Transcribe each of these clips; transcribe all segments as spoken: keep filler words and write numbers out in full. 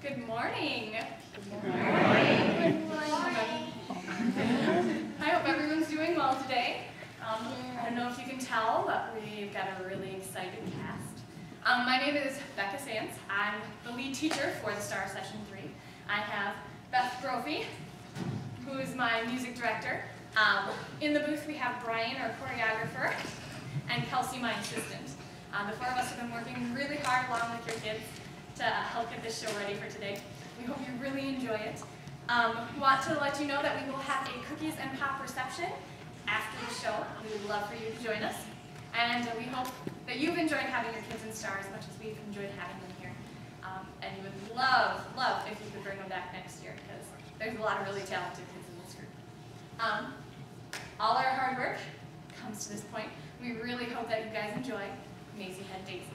Good morning. Good morning. Good morning. I hope everyone's doing well today. Um, I don't know if you can tell, but we've got a really excited cast. Um, my name is Becca Sands. I'm the lead teacher for the Star Session three. I have Beth Brophy, who is my music director. Um, in the booth we have Brian, our choreographer, and Kelsey, my assistant. Um, the four of us have been working really hard along with your kids to help get this show ready for today. We hope you really enjoy it. Um, we want to let you know that we will have a cookies and pop reception after the show. We would love for you to join us. And uh, we hope that you've enjoyed having your kids in Star as much as we've enjoyed having them here. Um, and we would love, love if you could bring them back next year, because there's a lot of really talented kids in this group. Um, all our hard work comes to this point. We really hope that you guys enjoy Maisie Had Daisy.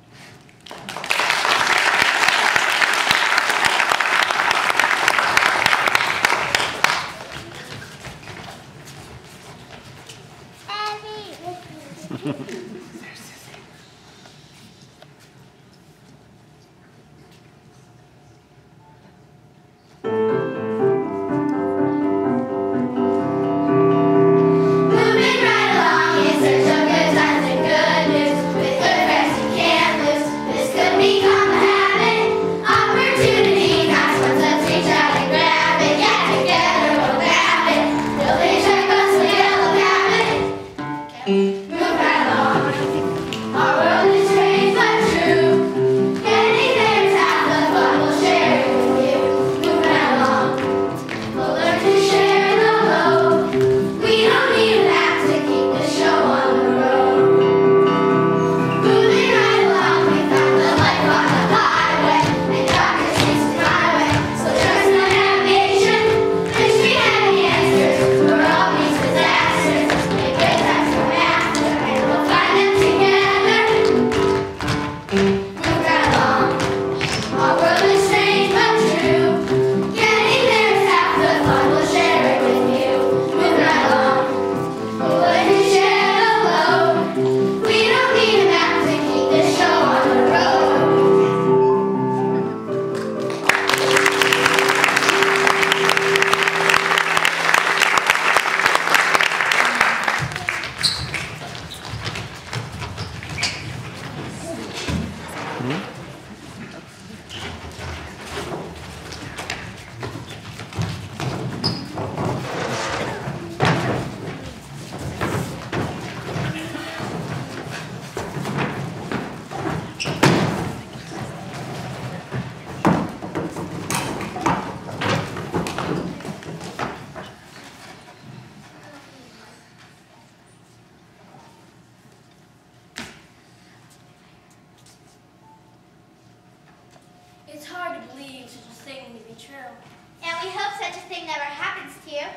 It's hard to believe such a thing to be true. And we hope such a thing never happens to you.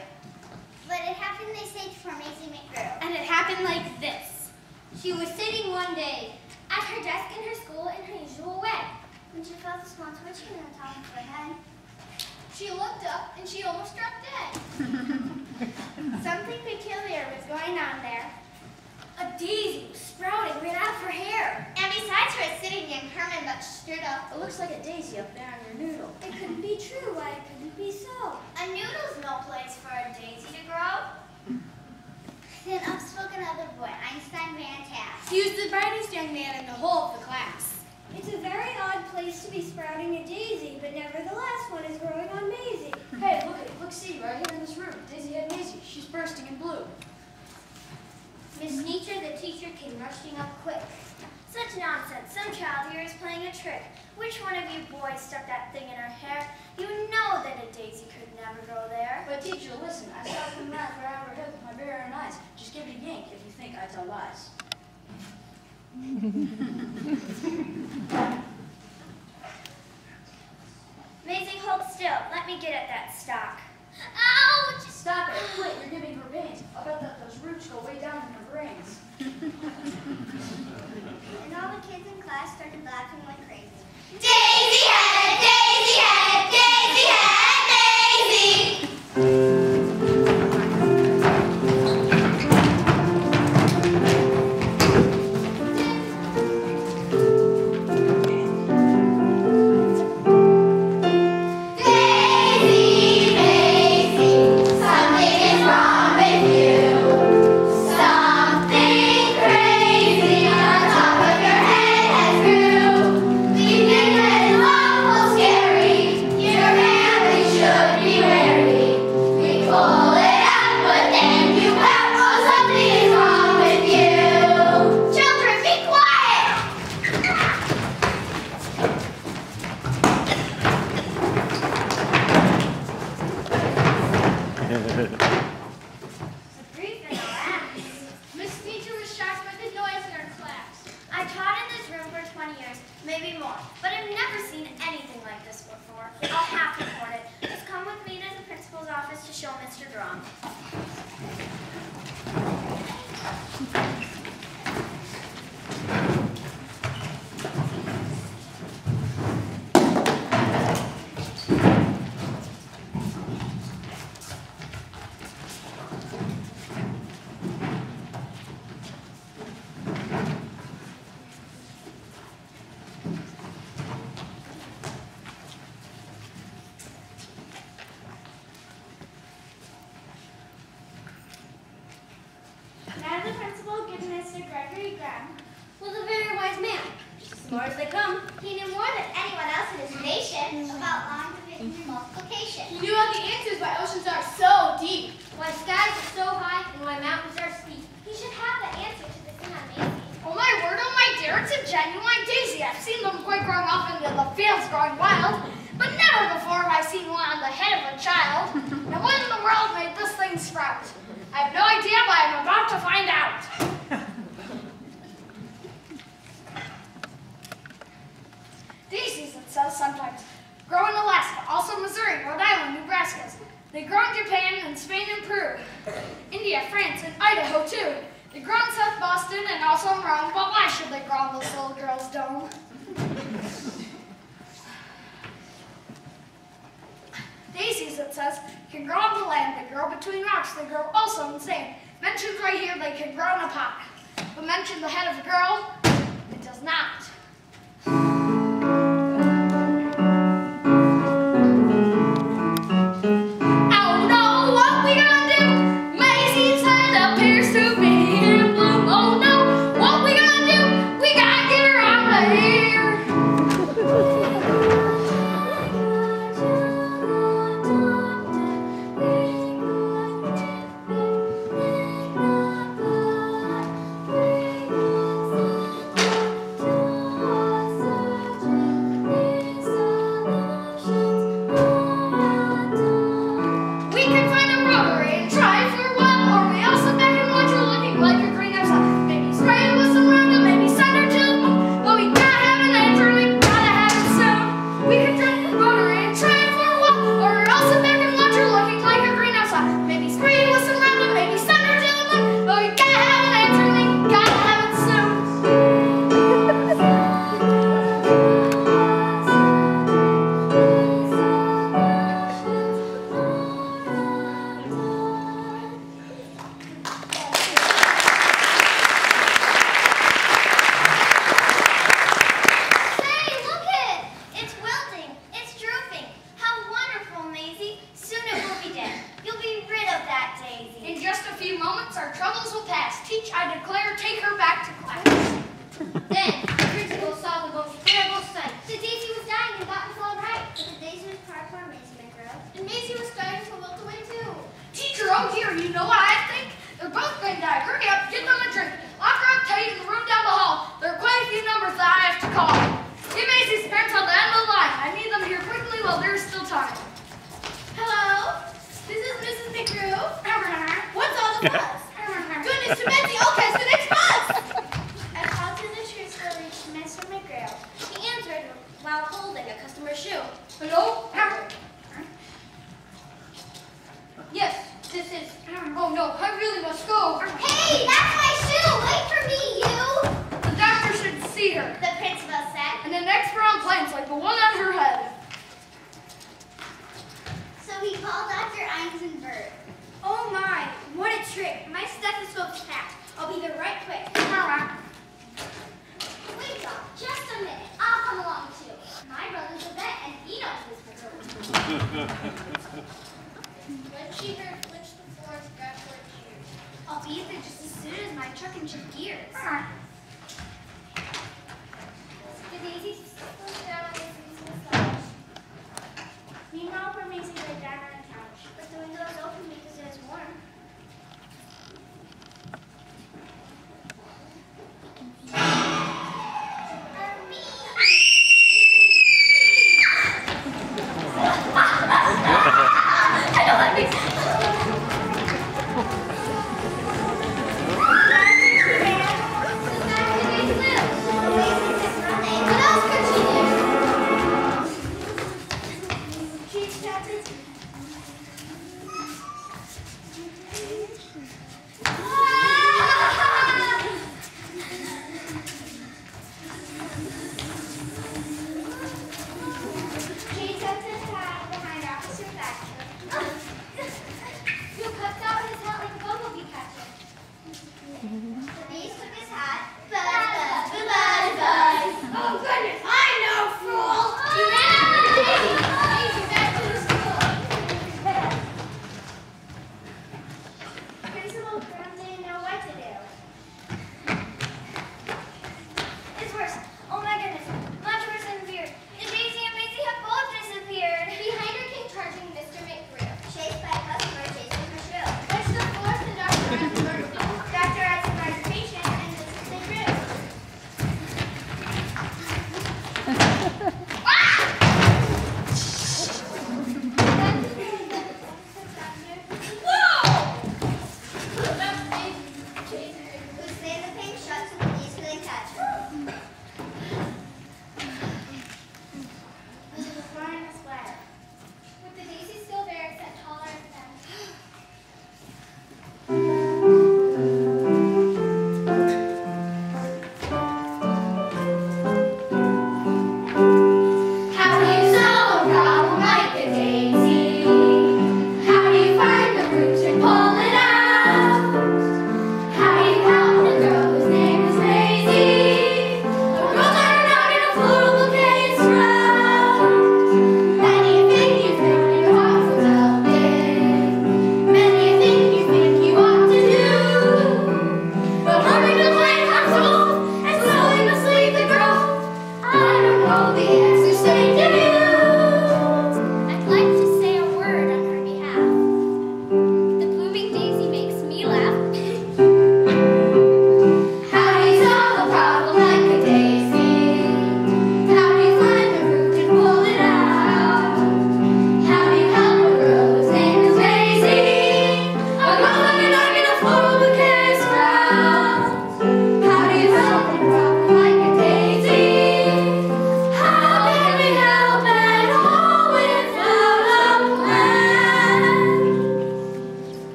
But it happened, they say, to Maisie McGrew. And it happened like this. She was sitting one day at her desk in her school in her usual way, when she felt a small twitching on the top of her head. She looked up and she almost dropped dead. Something peculiar was going on there. A daisy was sprouting right out of her hair. And besides her sitting young Herman, but stood up. It looks like a daisy up there on your noodle. It couldn't be true. Why, it couldn't be so. A noodle's no place for a daisy to grow. Then up spoke another boy, Einstein Van Taft. He was the brightest young man in the whole of the class. It's a very odd place to be sprouting a daisy, but nevertheless one is growing on Maisie. Hey, look, look, see, right here in this room. Daisy Had Maisie. She's bursting in blue. Miss Nietzsche, the teacher, came rushing up quick. Such nonsense. Some child here is playing a trick. Which one of you boys stuck that thing in her hair? You know that a daisy could never grow there. But teacher, listen, I saw the math right out of her head with my very own eyes. Just give it a yank if you think I tell lies. Maisie, hold still. Let me get at that stalk. Ouch! Stop it. Quit. You're giving her pains. I'll bet that those roots go way down in her brains. And all the kids in class started laughing like crazy. Daisy head! Daisy head! Daisy head! Daisy! you want, but I've never seen anything like this before. I'll have to report it. Just come with me to the principal's office to show Mister Drum. Now the principal gives Mister Gregory Graham. Was a very wise man. Just as smart as they come. He knew more than anyone else in his nation about long division and multiplication. He knew all the answers why oceans are so deep. Why skies are so high and why mountains are steep. He should have the answer to this thing on Macy. Oh my word, oh my dear, it's a genuine daisy. I've seen them quite growing off into the fields growing wild, but never before have I seen one on the head of a child. Now what in the world made this thing sprout? I have no idea, but I'm about to find out. Daisies, it says sometimes, grow in Alaska, also Missouri, Rhode Island, Nebraska. They grow in Japan and Spain and Peru, India, France, and Idaho too. They grow in South Boston and also in Rome, but why should they grow in this little girl's dome? Daisies, it says, can grow on the land. They grow between rocks. They grow also in sand. Mentioned right here, they can grow in a pot. But mention the head of a girl, it does not. Oh no, what we gonna do? Maisie's head appears to be in bloom. Oh no, what we gonna do? We gotta get her out of here.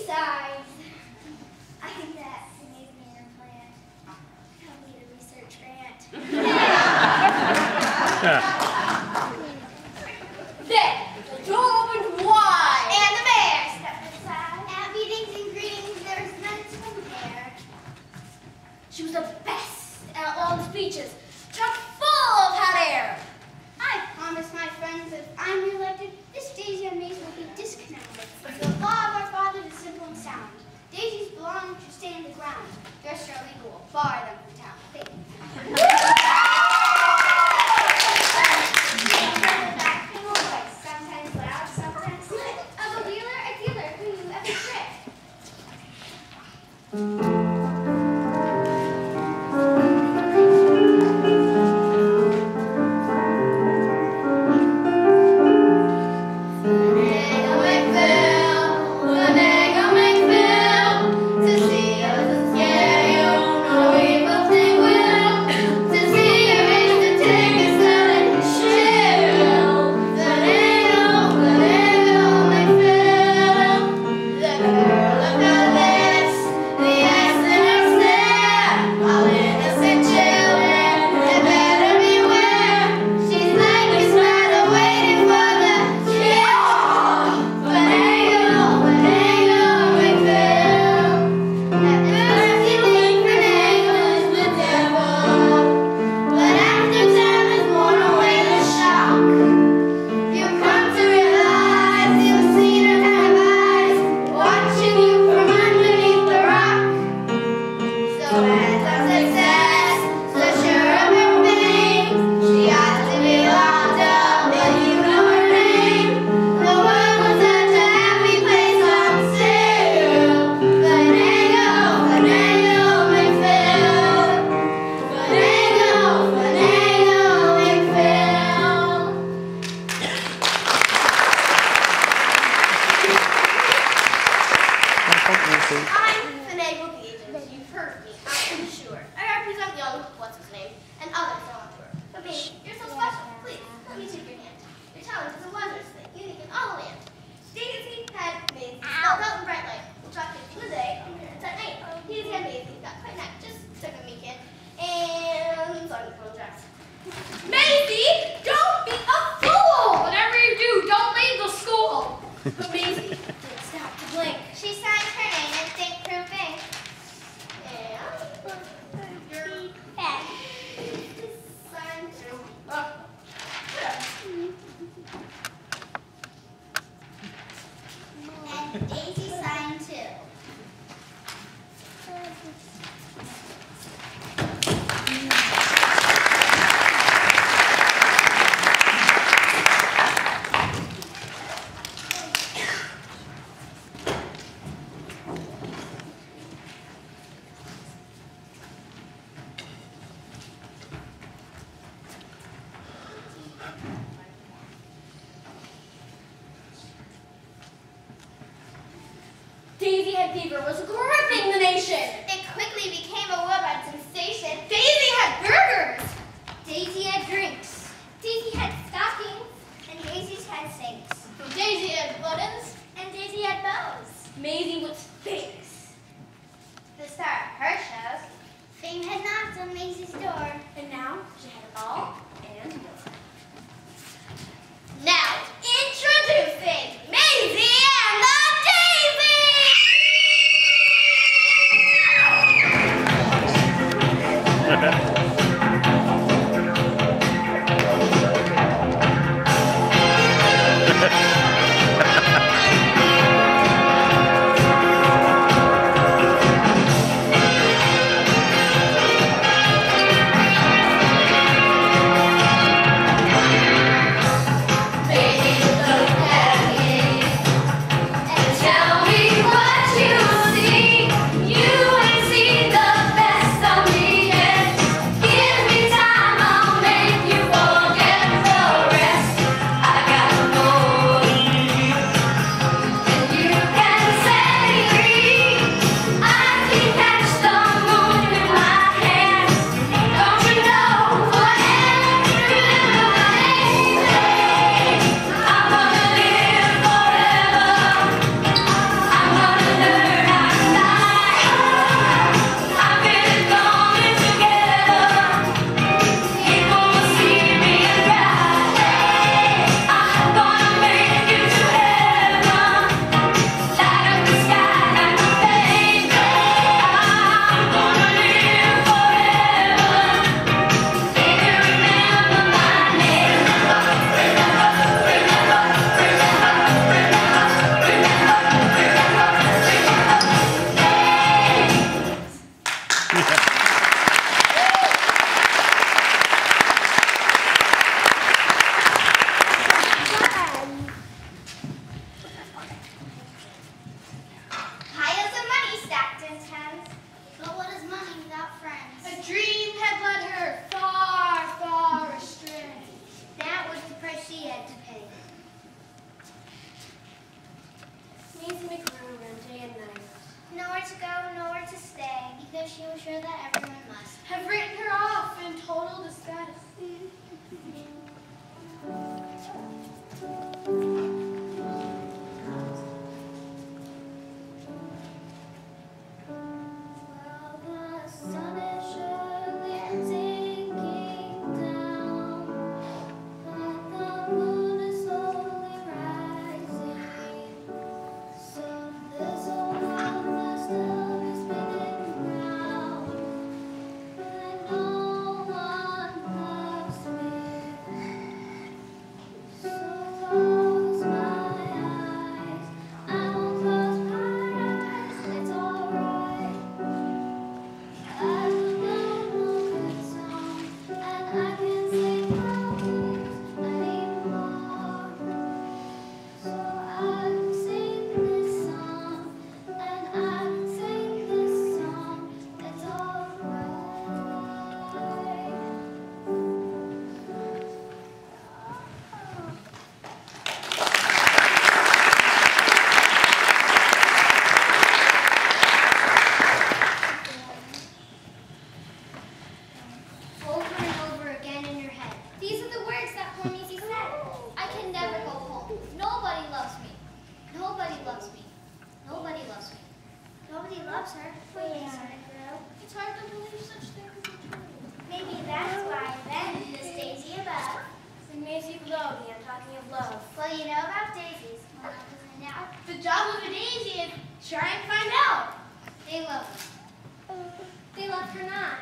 sighs. I think that made me an implant. I'll need a research grant. Then, the door opened wide. And the bear stepped aside. At meetings and greetings, there was none to compare. She was the best at long speeches, chock full of hot air. I promise my friends if I'm reelected, this Daisy and Maze will be disconnected. The law of our fathers is simple and sound. Daisies belong to stand the ground. Dress are illegal will bar them from town. Thank you. Sometimes loud, sometimes slick. Of a dealer, a dealer who you ever trick. Daisy signed too. Daisy head fever was gripping the nation. It quickly became a worldwide sensation. Daisy had burgers. Daisy had drinks. Daisy had stockings. And Daisy's had sinks. Daisy had buttons. And Daisy had bows. Maisie was famous. The star of her shows. Fame had knocked on Maisie's door. And now she had it all and more. Now, introducing Maisie and the Daisy. to go, nowhere to stay, because she was sure that everyone must have written her off in total disgust. Well, the sun is surely sinking down, but the moon is slowly rising. So this old world must still be spinning round, but no one loves me. So close my eyes, I won't close my eyes, it's alright. I don't know no good song, and I can't sing my blues anymore. So I can sing this song, and I can sing this song, it's alright. Over and over again in your head. These are the words that poor Maisie said. I can never go home. Nobody loves me. Nobody loves me. Nobody loves me. Nobody loves her. Poor Maisie girl. It's hard to believe such things are true. Maybe that's why then Miss Daisy above. And Maisie below me, I'm talking of love. Well, you know about daisies. Well, how to find out? The job of a daisy is try and find out. They love her. They love her not.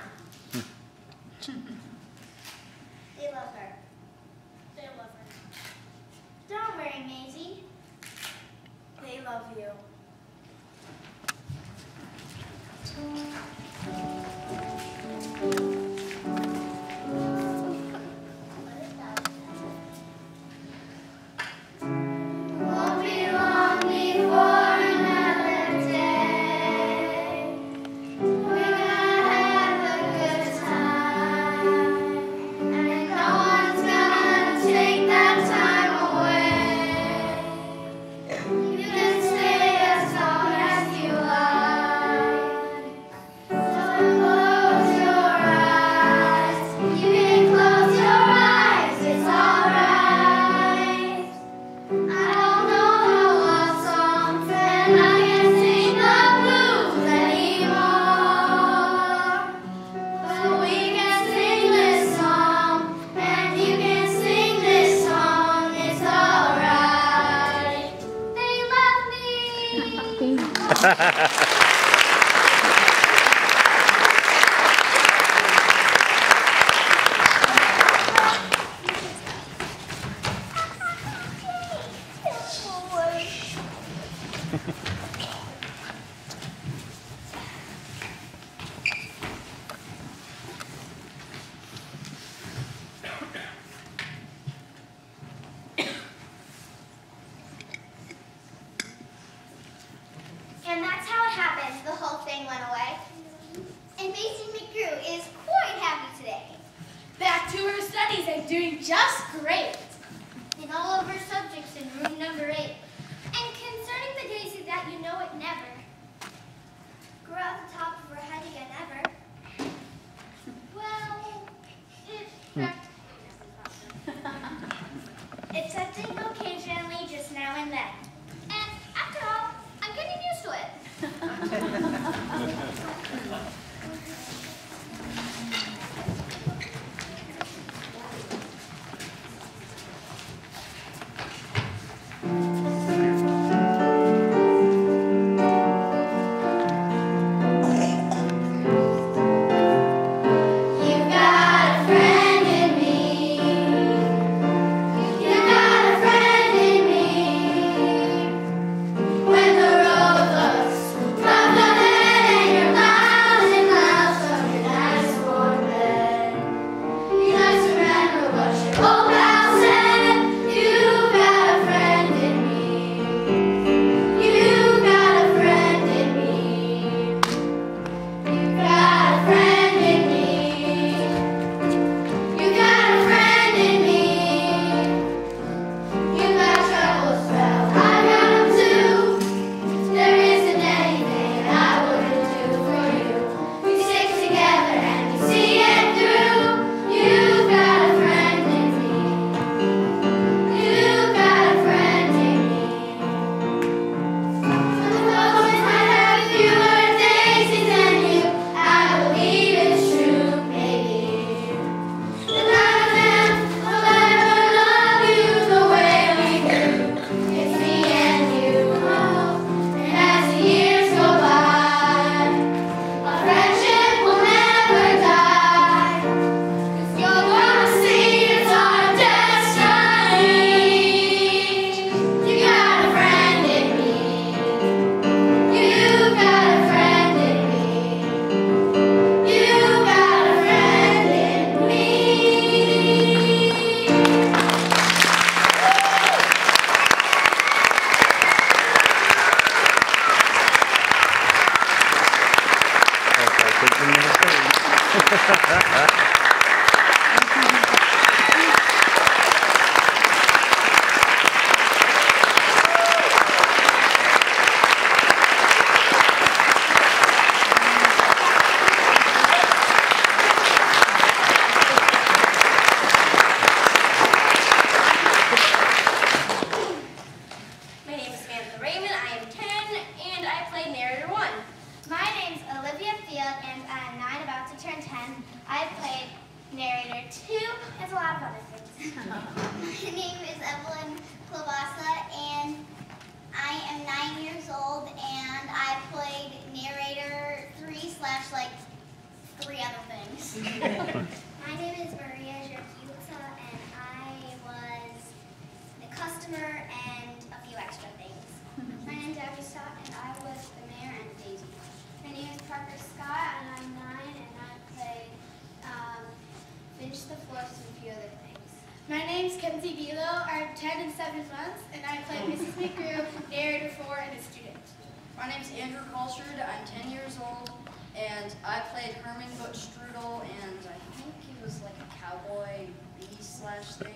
They love her. They love her. Don't worry, Maisie. They love you. Won't be long before another day. We're gonna have a good time, and no one's gonna take that time away. You can stay as long as you like. So close your eyes. You can close your eyes. It's alright. I don't know what songs, and I can't sing the blues anymore. But we can sing this song, and you can sing this song. It's alright. They love me. And that's how it happened. The whole thing went away. And Maisie McGrew is quite happy today. Back to her studies and doing just great. In all of her subjects in room number eight. And concerning the daisy that you know it never grew out the top of her head again ever. Well, it practically never happened. Excepting occasionally just now and then. And after all, I'm getting used to it. You've got a friend in me. You've got a friend in me. When the road looks rough ahead and you're miles and miles My name is Samantha Raymond. I am ten, and I play narrator one. My name's Olivia Field, and I'm nine, about to turn ten. I played narrator two, and a lot of other things. My name is Evelyn Clavasa, and I am nine years old, and I played narrator three slash like three other things. My name is Maria Jerkiewicza, and I was the customer and a few extra things. My name is Abby Stott, and I was the mayor and Daisy. My name is Parker Scott, and I'm nine, and I played um, Finch the Force and a few other things. My name's Kenzie Bilo. I'm ten and seven months, and I play Missus McGrew, narrator four, and a student. My name's Andrew Colshard. I'm ten years old, and I played Herman Butch Strudel, and I think he was like a cowboy bee slash thing.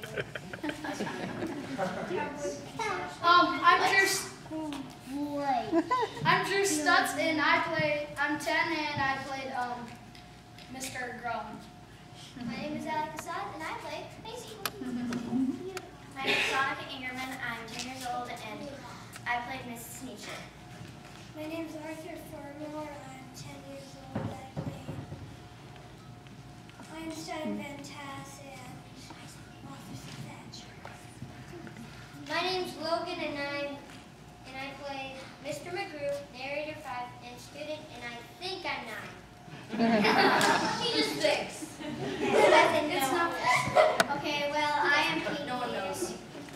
Um, I'm Drew. I'm Drew Stutz, and I played. I'm ten, and I played um, Mister Grum. My name is Alec Assad, and I play Macy. My name is Sonica Ingerman. I'm ten years old, and I played Missus Nietzsche. My name's Arthur Farmore. I'm ten years old. I play Einstein Van Tass and Officer Thatcher. My name's Logan, and I'm and I play Mister McGrew, narrator five, and student, and I think I'm nine. He just thinks. It's not. Okay, well, I am Pete. No one knows.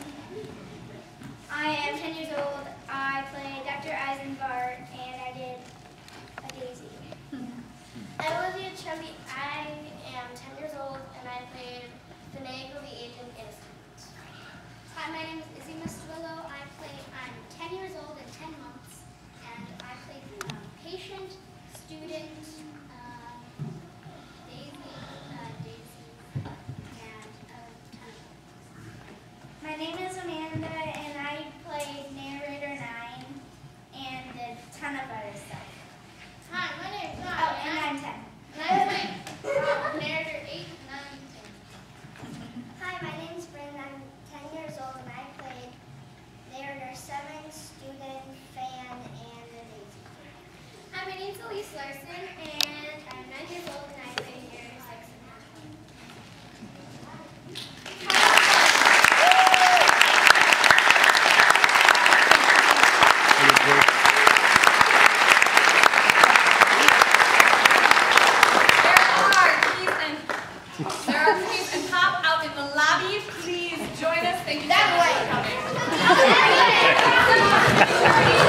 I am ten years old. I play Doctor Eisenbart, and I did a Daisy. I'm Olivia Chubby. I am ten years old, and I played Finagle the Agent Innocent. Hi, my name is Izzy Mastillo. I play. I'm ten years old and ten months, and I played um, patient, student, um, Daisy, uh, Daisy, and a ton of things. My name is Amanda, and I played narrator nine and a ton of other stuff. Hi, my name is Oh, and I'm ten. And I played uh, narrator eight, nine, and ten. Hi, my name is Brandon. I'm ten years old, and I played narrator seven, student, fan, and a Daisy. Hi, my name is Elise Larson, and I'm nine years old, and I played narrator six and nine. There are keys and pop out in the lobby. Please join us. Thank you so much for coming.